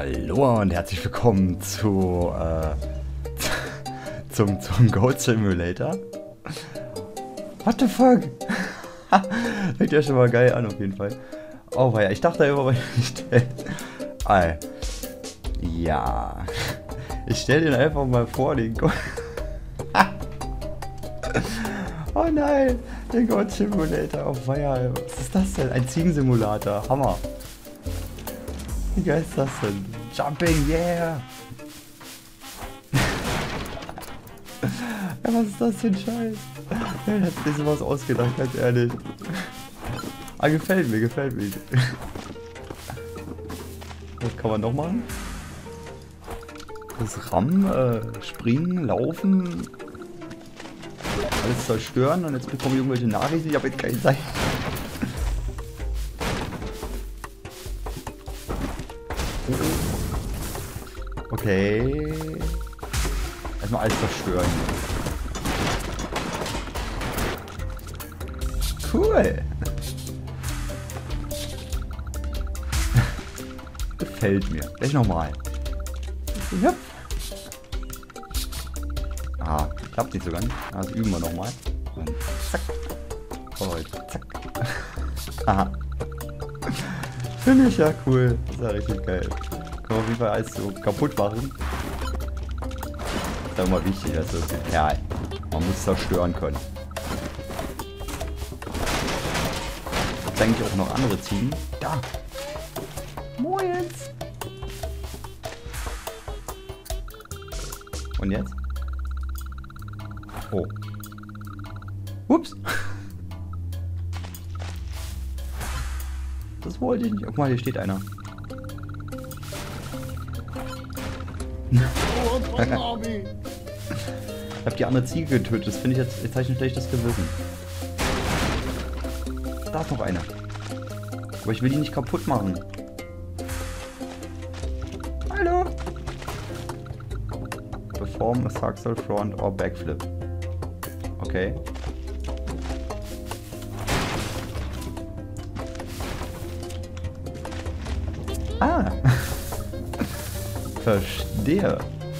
Hallo und herzlich willkommen zum Goat Simulator. What the fuck? Hört ja schon mal geil an auf jeden Fall. Oh ja, ich dachte immer, weil ich stelle. Ja. Ich stelle den einfach mal vor, den Goat. Oh nein, der Goat Simulator. Oh weia, was ist das denn? Ein Ziegensimulator. Hammer. Wie geil ist das denn? Jumping, yeah! Ja, was ist das für ein Scheiß? Wer hat sich sowas ausgedacht, ganz ehrlich? Ah, gefällt mir, gefällt mir. Was kann man noch machen? Das Rammen, Springen, Laufen, alles zerstören und jetzt bekomme ich irgendwelche Nachrichten, ich habe jetzt keine Zeit. Okay. Erstmal alles zerstören. Cool. Gefällt mir. Gleich nochmal. Ja. Ah, klappt nicht so ganz. Also üben wir nochmal. Und zack. Und zack. Aha. Finde ich ja cool. Das ist ja richtig geil. Kann man auf jeden Fall alles so kaputt machen. Das ist immer wichtig, also ja, man muss zerstören können. Gibt es eigentlich auch noch andere Ziegen? Da! Moins! Und jetzt? Oh. Ups! Das wollte ich nicht. Guck mal, hier steht einer. Ich habe die andere Ziege getötet. Das finde ich jetzt zeichnet schlecht das Gewissen. Da ist noch einer. Aber ich will die nicht kaputt machen. Hallo. Perform a Saxel Front or Backflip. Okay. Ah. Verstehe.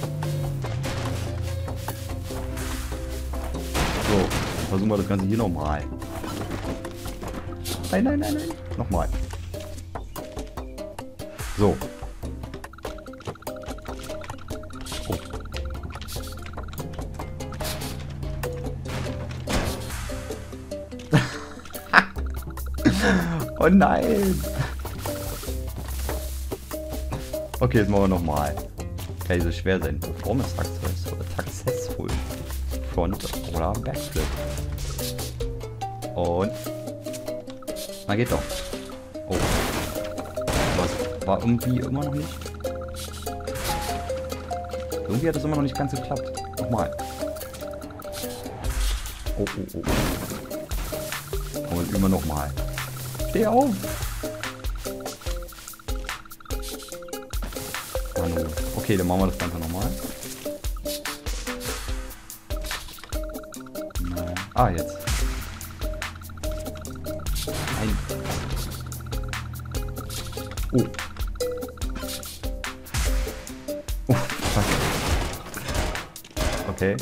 So, versuchen wir das Ganze hier nochmal. Nein, nein, nein, nein. Nochmal. So. Oh. Oh nein. Okay, jetzt machen wir nochmal. Kann nicht so schwer sein. Performance successful. Front oder Backflip. Und. Na geht doch. Oh. Was war irgendwie immer noch nicht. Irgendwie hat es immer noch nicht ganz geklappt. Nochmal. Oh, oh, oh. Und immer nochmal. Steh auf! Okay, dann machen wir das Ganze nochmal. Ah, jetzt. Nein. Oh. Oh, fuck. Okay.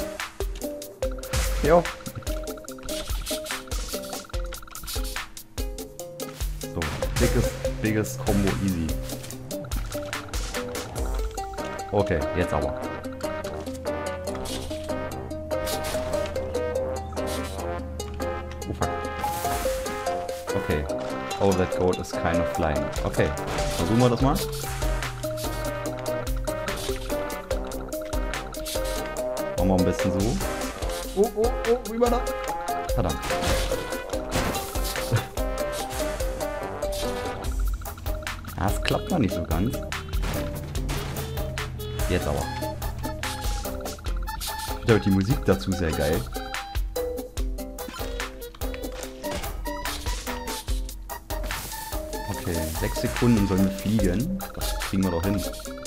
Jo. So, biggest Combo easy. Okay, jetzt aber. Oh fuck. Okay. Oh, that goat is kind of flying. Okay, versuchen wir das mal. Machen wir ein bisschen so. Oh, oh, oh, wie war das? Verdammt. Ja, es klappt noch nicht so ganz. Jetzt aber. Ich finde die Musik dazu sehr geil. Okay, 6 Sekunden sollen wir fliegen. Das kriegen wir doch hin.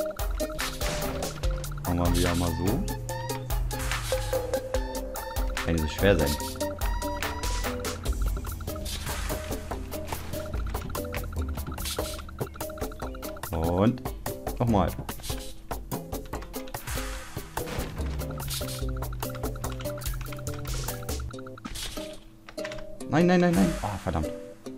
Machen wir wieder mal so. Kann nicht so schwer sein. Und Nochmal. Nein, nein, nein, nein. Oh, verdammt.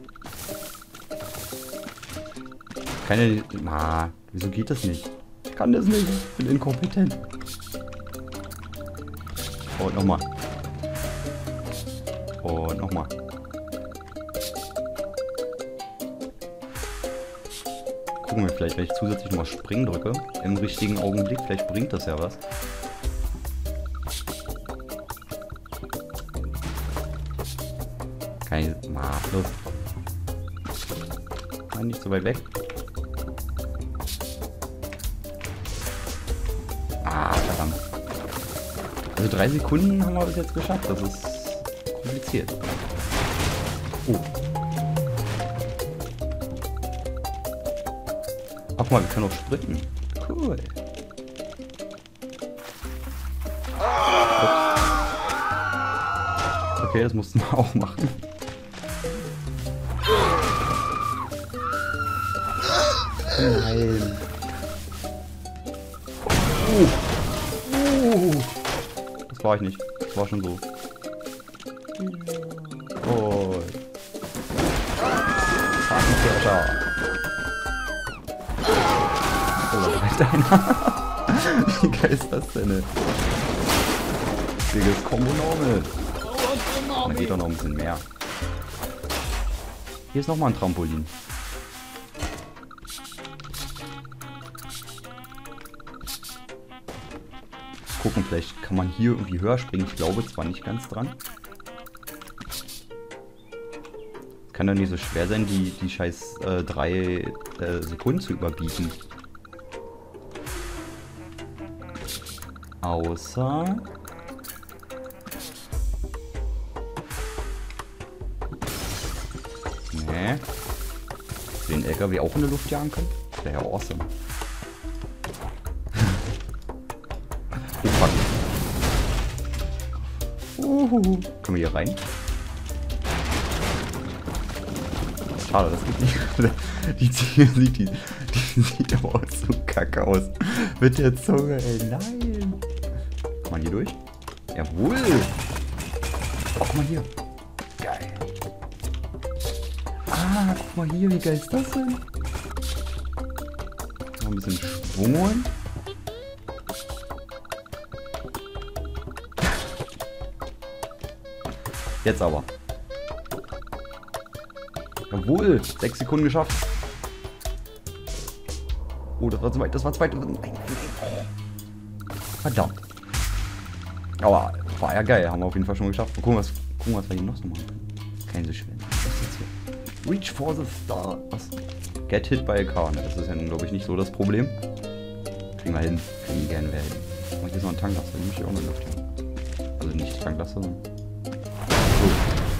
Keine... Ah, wieso geht das nicht? Ich kann das nicht. Ich bin inkompetent. Und nochmal. Und nochmal. Gucken wir vielleicht, wenn ich zusätzlich nochmal springen drücke. Im richtigen Augenblick. Vielleicht bringt das ja was. Keine... Ah, los. Nein, nicht so weit weg. Ah, verdammt. Also 3 Sekunden haben wir bis jetzt geschafft. Das ist kompliziert. Oh. Ach mal, wir können auch sprinten. Cool. Ups. Okay, das mussten wir auch machen. Nein. Das war ich nicht. Das war schon so. Oh. Hakenkirscher. Oh, da reicht einer. Wie geil ist das denn? Dickes Kombo normal. Da geht doch noch ein bisschen mehr. Hier ist nochmal ein Trampolin. Gucken, vielleicht kann man hier irgendwie höher springen. Ich glaube zwar nicht ganz dran. Kann doch nicht so schwer sein, die scheiß 3 Sekunden zu überbieten. Außer... Nee. Den LKW auch in der Luft jagen können? Wäre ja awesome. Oh fuck. Können wir hier rein? Schade, das geht nicht. Die Ziege sieht aber auch so kacke aus. Mit der Zunge, ey, nein. Kann man hier durch? Jawohl. Oh, guck mal hier. Geil. Ah, guck mal hier, wie geil ist das denn? Noch ein bisschen Schwung holen. Jetzt aber. Jawohl, 6 Sekunden geschafft. Oh, das war zu weit, das war zu weit. Verdammt. Aber war ja geil, haben wir auf jeden Fall schon geschafft. Gucken, was wir hier noch so machen können. Kein so schwer. Was ist jetzt hier? Reach for the star. Was? Get hit by a car. Ne, das ist ja nun, glaube ich, nicht so das Problem. Kriegen wir hin. Kriegen wir gerne werden. Oh, hier ist noch ein Tanklaster. Den möchte ich auch mit Luft haben. Also nicht Tanklaster, sondern... So.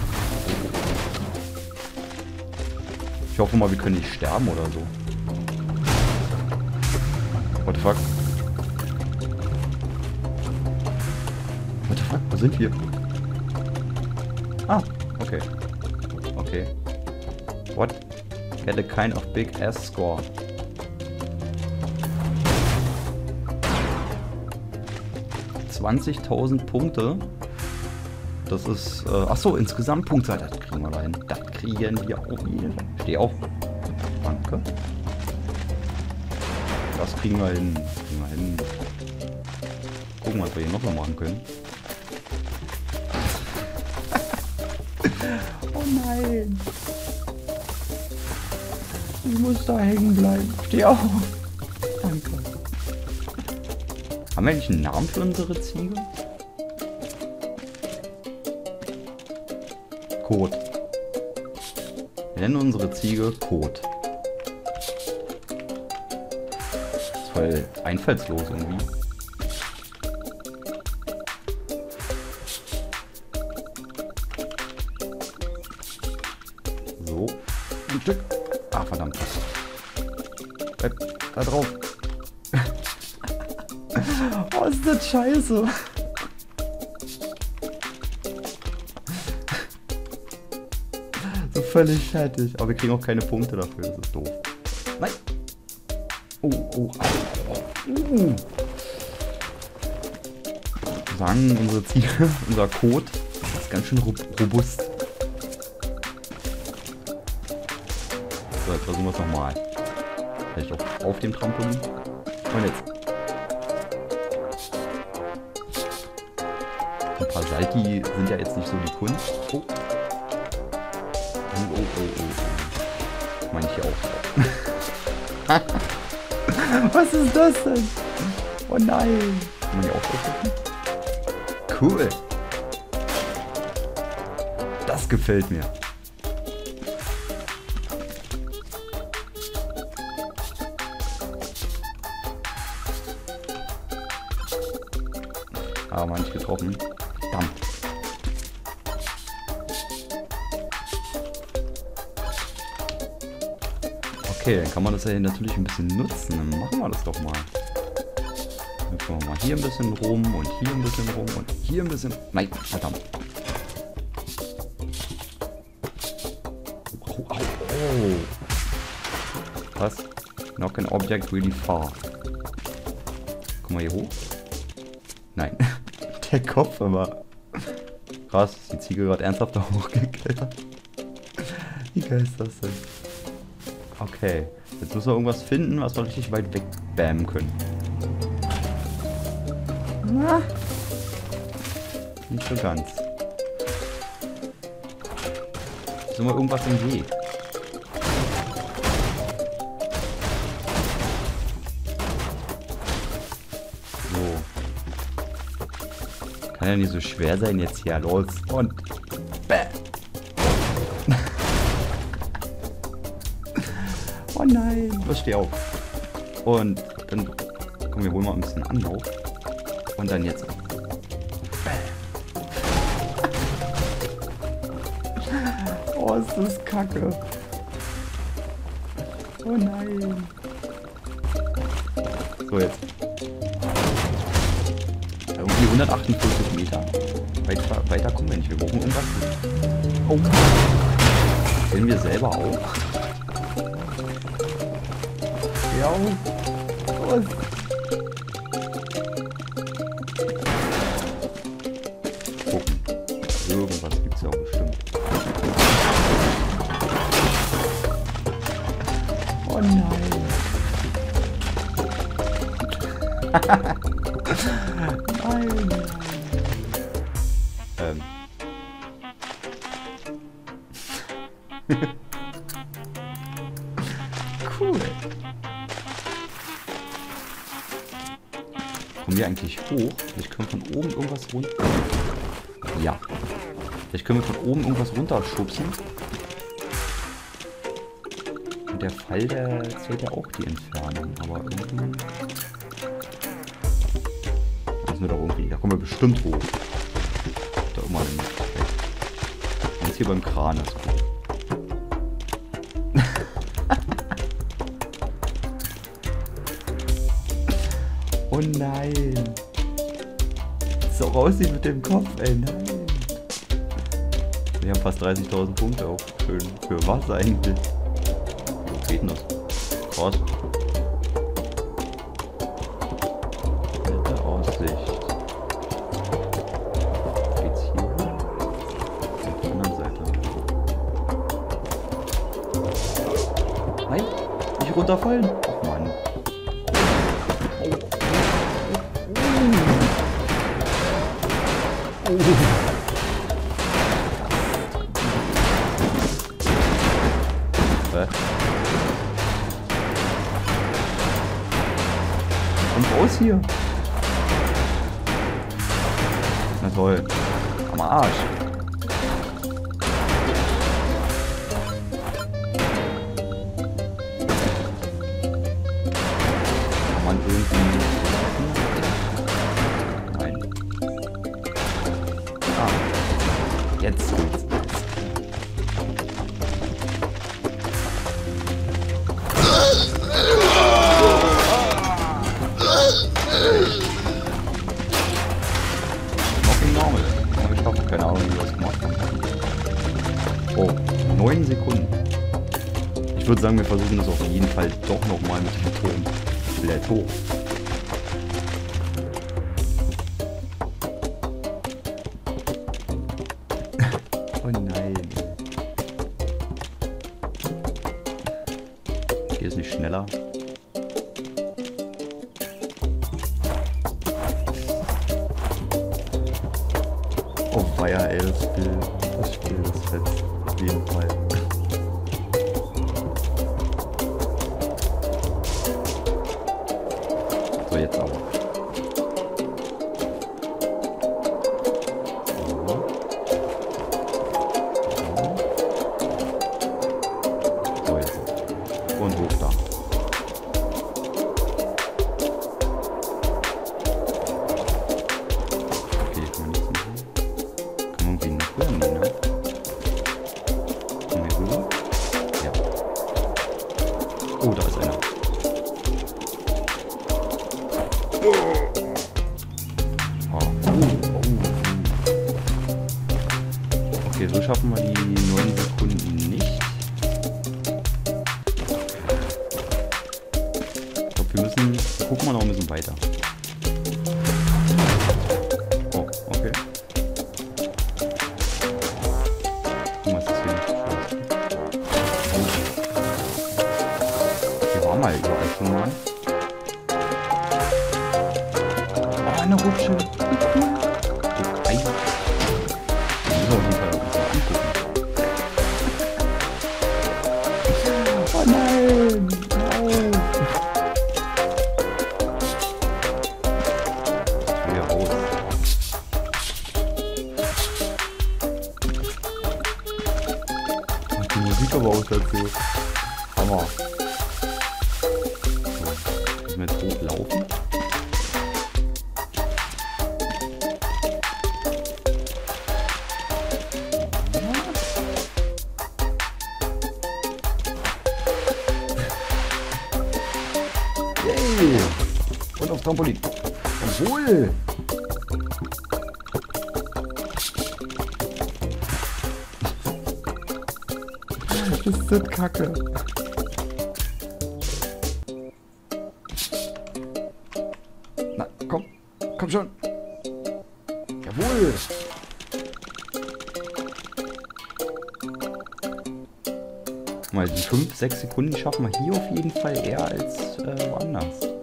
Ich hoffe mal, wir können nicht sterben oder so. What the fuck? What the fuck? Wo sind wir? Ah, okay. Okay. What? Get a kind of big ass score. $20.000 Punkte. Das ist, achso, insgesamt Punktzahl. Das kriegen wir da hin. Das kriegen wir auf jeden Fall. Steh auf. Danke. Das kriegen wir hin. Gucken, was wir hier noch so machen können. Oh nein. Ich muss da hängen bleiben. Steh auf. Danke. Haben wir eigentlich einen Namen für unsere Ziege? Kot. Wir nennen unsere Ziege Kot. Das ist voll einfallslos irgendwie. So. Ein Stück. Ah, verdammt. Bleib da drauf. Oh, ist das scheiße. So völlig fertig. Aber wir kriegen auch keine Punkte dafür. Das ist doof. Nein. Oh, oh, oh. Sagen unsere Ziele, unser Code ist ganz schön robust. So, jetzt versuchen wir es nochmal. Vielleicht auch auf dem Trampolin. Und jetzt. Ein paar Salti sind ja jetzt nicht so die Kunst. Oh. Oh, oh, oh, oh. Meine ich hier auch. Was ist das denn? Oh nein. Kann man hier auch drauf? Cool. Das gefällt mir. Aber mal nicht getroffen. Verdammt. Okay, dann kann man das ja natürlich ein bisschen nutzen. Dann machen wir das doch mal. Dann können wir mal hier ein bisschen rum und hier ein bisschen rum und hier ein bisschen... Nein, verdammt. Oh, oh, oh. Was? Knock an object really far. Guck mal hier hoch. Nein. Der Kopf aber. Krass, ist die Ziege gerade ernsthaft da hochgeklettert. Wie geil ist das denn? Okay, jetzt müssen wir irgendwas finden, was wir richtig weit weg bammen können. Na? Nicht so ganz. Ist immer irgendwas im Weg. Kann ja nicht so schwer sein jetzt hier. Los. Und bäh. Oh nein. Los, steh auf. Und dann... Komm, wir holen mal ein bisschen Anlauf. Und dann jetzt... Bäh. Oh, ist das kacke. Oh nein. So, jetzt. Irgendwie 148 Meter. Weiter kommen wir nicht. Wir brauchen irgendwas. Oh. Wollen wir selber auch? Ja. Was? Gucken. Irgendwas gibt's ja auch bestimmt. Oh nein. Nein. Cool. Kommen wir eigentlich hoch? Vielleicht können wir von oben irgendwas runter... Ja. Vielleicht können wir von oben irgendwas runterschubsen. Und der Fall, der zählt ja auch die Entfernung. Aber irgendwie... Müssen wir doch irgendwie... Da kommen wir bestimmt hoch. Da immer hin. Jetzt hier beim Kran ist gut. Oh nein. So aussieht mit dem Kopf, ey, nein. Wir haben fast 30.000 Punkte auch. Schön. Für was eigentlich? Wo geht denn das? Krass. Nette Aussicht. Geht's hier? Auf der anderen Seite. Nein, nicht runterfallen. Oh Mann. Kommt raus hier. Na toll. Am Arsch. Kann man irgendwie... Nein. Ah. Jetzt geht's. Keine Ahnung, wie wir das gemacht haben. Oh, 9 Sekunden. Ich würde sagen, wir versuchen das auf jeden Fall doch nochmal mit dem Turm. Ich will jetzt hoch. Oh nein. Hier ist nicht schneller. Oh feier, ey, das Spiel ist fett. Auf jeden Fall. So, jetzt aber. So, jetzt. Und hoch da. Okay, kann man nichts machen. Kann man irgendwie nicht hören, ne? Kommen wir rüber? Ja. Oh, da ist einer. Okay, so schaffen wir die 9 Sekunden nicht. Ich glaube, wir müssen... Gucken wir noch ein bisschen weiter. Oh, okay. Was ist hier nicht? Hier war mal überall schon mal. Oh, eine Rutsche. Okay. Oh nein! Nein! Wieder raus. Und die Musik aber auch dazu. Hammer. So. Müssen wir jetzt hochlaufen? Yay! Und aufs Trampolin. Obwohl! Das ist kacke. Na, komm. Komm schon. Jawohl! Mal die 5-6 Sekunden schaffen wir hier auf jeden Fall eher als woanders.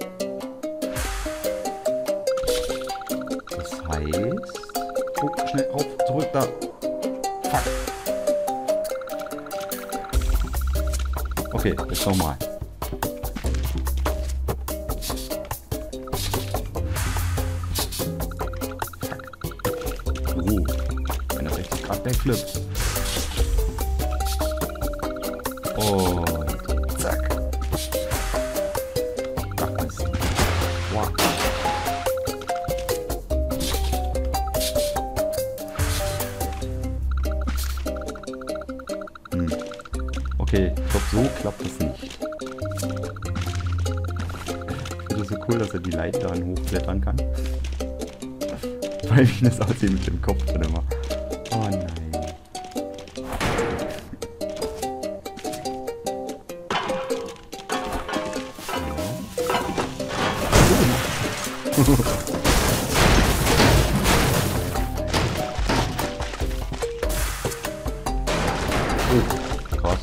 Das heißt... Oh, schnell auf, zurück da. Fuck. Okay, jetzt nochmal. Fuck. Oh, 61 Grad Backflip. Und zack. Ach, das. Wow. Okay, ich glaube, so klappt das nicht. Ich finde das so cool, dass er die Leitern hochklettern kann. Weil wie das aussieht mit dem Kopf drin immer. Oh nein. Oh, krass.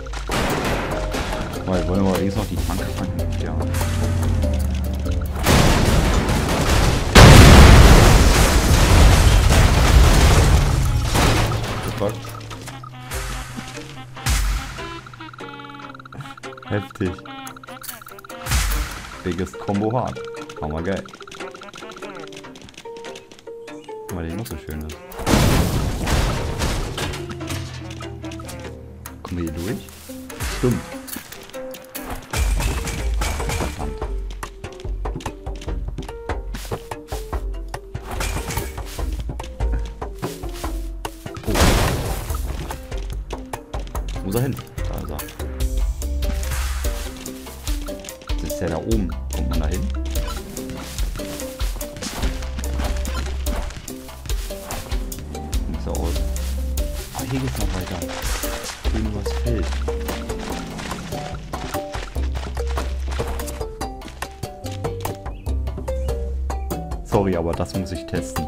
Weil wollen wir allerdings noch die Tanke fangen. Ja. Fuck. Heftig. Biggest Combo hart. Hammer geil. Weil die noch so schön ist. Kommen wir hier durch? Stimmt. Verdammt. Oh. Wo muss er hin? Da ist er. Das ist ja da oben. Kommt man da hin? Sieht so aus. Ah, hier geht's noch weiter. Schön übers Feld. Sorry, aber das muss ich testen.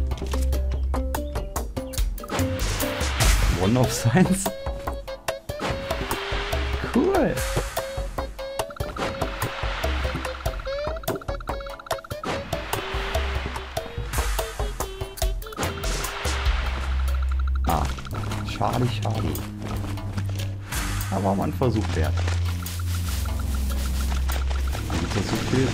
One of Science. Cool. Ah, schade, schade. Aber man versucht wert. Gibt es so viel?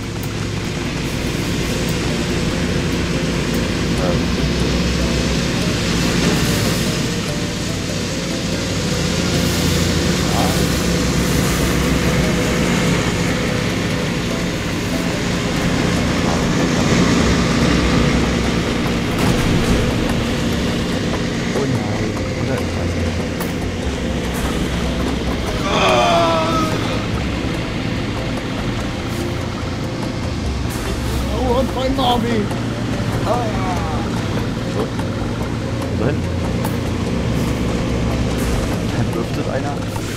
Zombie! So. Wohin? Dann dürftet einer.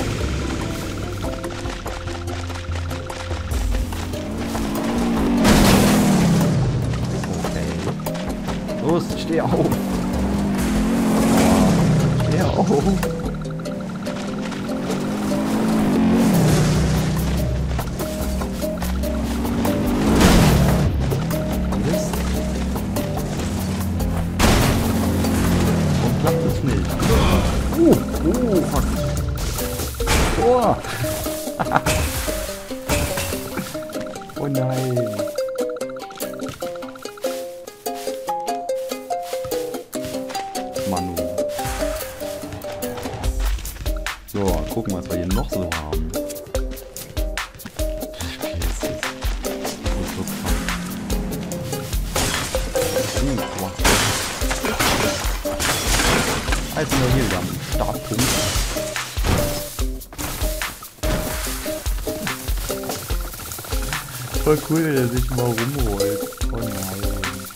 Okay. Los, steh auf! Steh auf! Fuck. Oh. Oh nein. Manu. So, gucken, was wir hier noch so haben. Das Spiel ist so krank. Wow. Also nur hier wieder am Startpunkt. Voll cool, wie der sich mal rumrollt. Oh nein.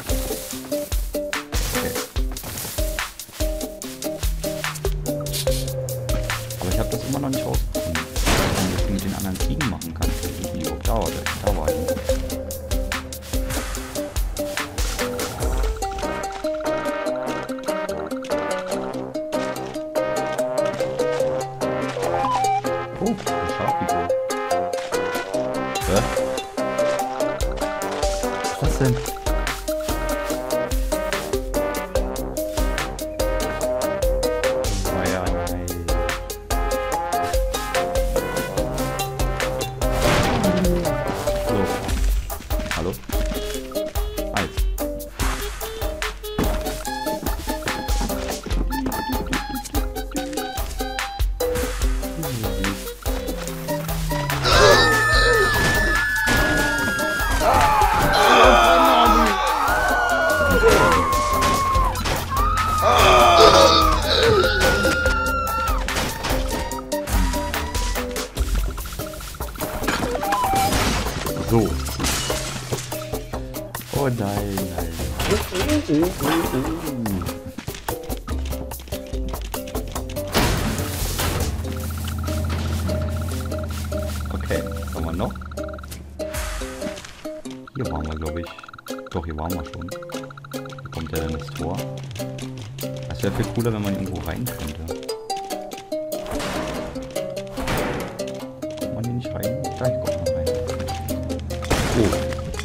Okay. Aber ich habe das immer noch nicht rausgefunden. Was man das mit den anderen Ziegen machen kann. Wie die auch dauert. Da war ich. Oh, ein Schaffigur. Hä? Was ist das denn? Oh ja, nein. So. Hallo? Eis. So. Oh nein, nein. Okay, was haben wir noch? Hier waren wir, glaube ich. Doch, hier waren wir schon. Hier kommt ja dann das Tor. Das wäre viel cooler, wenn man irgendwo rein könnte. Kommt man hier nicht rein? Da, hier kommt man rein. Oh.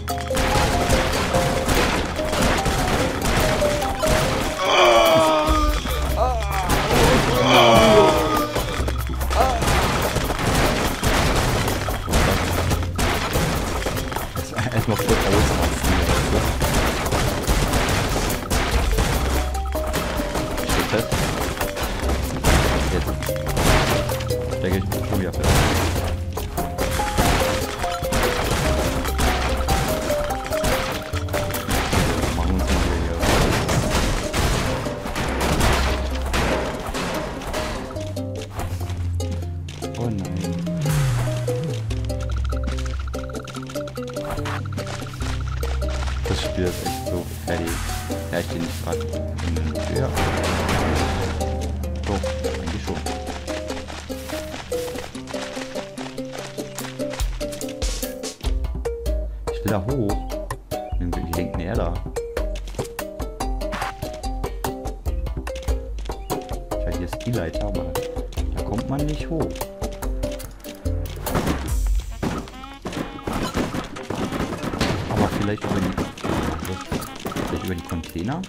Erstmal kurz ausrasten. Steht fest. Jetzt stecke ich mich schon wieder fest. Machen wir uns mal hier. Oh nein. Das Spiel ist echt so fertig. Ja, ich stehe nicht gerade in den Tür. Doch, eigentlich schon. Ich will da hoch. Wie denkt denn er da? hier ist die Leiter, aber da kommt man nicht hoch. Aber vielleicht über die Container?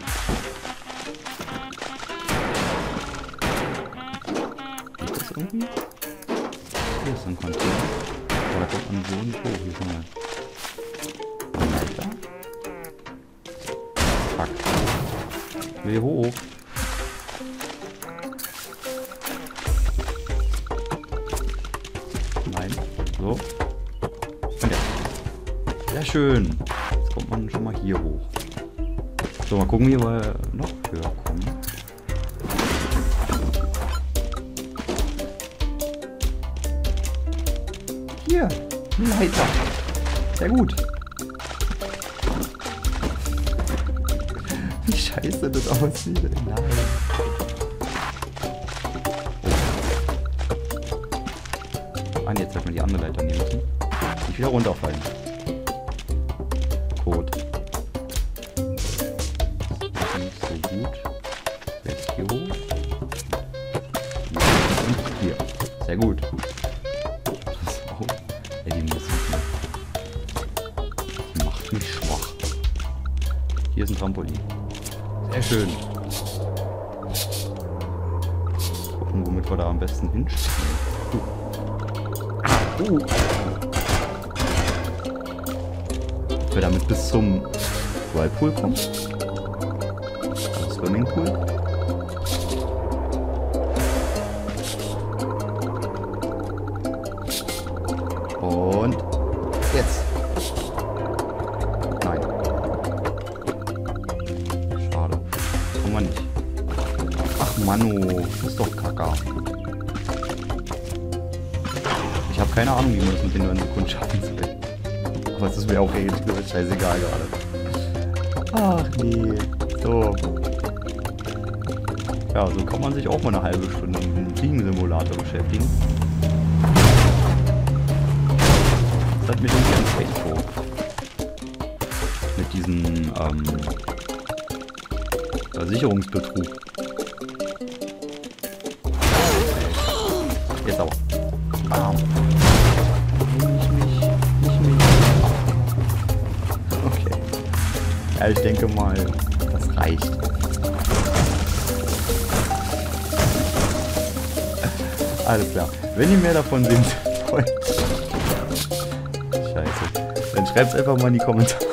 Geht das irgendwie? Hier ist ein Container. Aber da kommt man so nicht hoch. Hier ist eine Leiter. Fuck. Ich will hoch. Nein. So. Und jetzt. Sehr schön. Jetzt kommt man schon mal hier hoch. So, mal gucken, wie wir noch höher kommen. Hier, ein Leiter. Sehr gut. Wie scheiße das aussieht. Nein. Ah, jetzt hat man die andere Leiter nehmen müssen. Nicht wieder runterfallen. Code. Nicht so gut. Jetzt hier hoch. Und hier. Sehr gut. So. Ey, die Musik hier. Macht mich schwach. Hier ist ein Trampolin. Sehr schön. Gucken, womit wir da am besten hinstellen. Ob wir damit bis zum Whirlpool kommen? Also Swimmingpool? Und jetzt. Nein. Schade. Kommen wir nicht. Ach Manu, das ist doch Kacke. Ich habe keine Ahnung, wie man das mit den 9 Sekunden schaffen soll. Aber es ist mir auch ehrlich gesagt scheißegal gerade. Ach nee. So. Ja, so kann man sich auch mal eine halbe Stunde mit einem Fliegensimulator beschäftigen. Das hat mich irgendwie ans Facebook. Mit diesem Versicherungsbetrug. Jetzt aber. Bam. Nicht mich. Okay. Ja, ich denke mal, das reicht. Alles klar. Wenn ihr mehr davon sehen wollt. Scheiße. Dann schreibt es einfach mal in die Kommentare.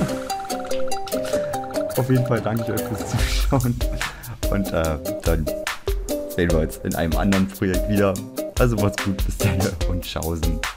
Auf jeden Fall danke ich euch fürs Zuschauen. Und dann sehen wir uns in einem anderen Projekt wieder. Also macht's gut, bis dann und tschaußen.